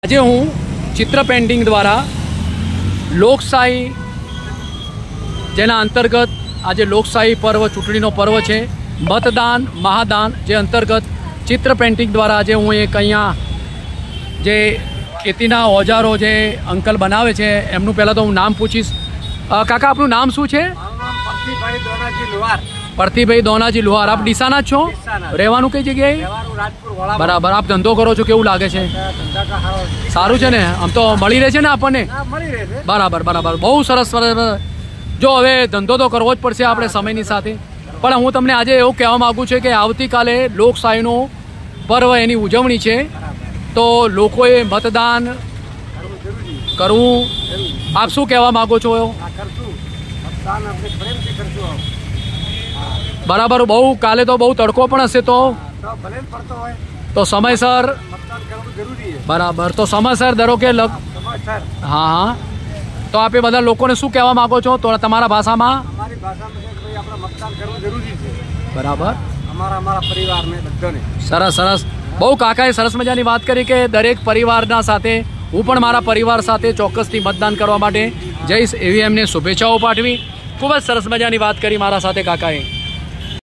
આજે હું ચિત્ર પેઇન્ટિંગ દ્વારા લોકશાહી જેના અંતર્ગત આજે લોકશાહી પર્વ ચૂંટણીનો પર્વ છે મતદાન મહાદાન જે અંતર્ગત ચિત્ર પેઇન્ટિંગ દ્વારા આજે હું એક અહીંયા જે ખેતીના ઓજારો જે અંકલ બનાવે છે એમનું પહેલાં તો હું નામ પૂછીશ। કાકા આપનું નામ શું છે? પરથીભાઈ દોનાજી લુહાર। આપ ડીસાના જ છો? રહેવાનું કઈ જગ્યાએ? બરાબર। આપ ધંધો કરો છો, કેવું લાગે છે? સારું છે ને? આમ તો મળી રહે છે ને આપણને? બરાબર બરાબર, બહુ સરસ સરસ। જો હવે ધંધો તો કરવો જ પડશે આપણે સમયની સાથે, પણ હું તમને આજે એવું કહેવા માગું છું કે આવતીકાલે લોકશાહીનો પર્વ એની ઉજવણી છે, તો લોકોએ મતદાન કરવું। આપ શું કહેવા માગો છો? બરાબર। બહુ કાલે તો બહુ તડકો પણ હશે, તો સમયસર બરાબર, તો સમયસર ધારો કે હા હા, તો આપે બધા લોકોને શું કહેવા માગો છો તો તમારા ભાષામાં? બરાબર, સરસ સરસ, બહુ કાકાએ સરસ મજાની વાત કરી કે દરેક પરિવારના સાથે હું પણ મારા પરિવાર સાથે ચોક્કસથી મતદાન કરવા માટે જઈશ, એવી એમને શુભેચ્છાઓ પાઠવી। ખૂબ જ સરસ મજાની વાત કરી મારા સાથે કાકાએ।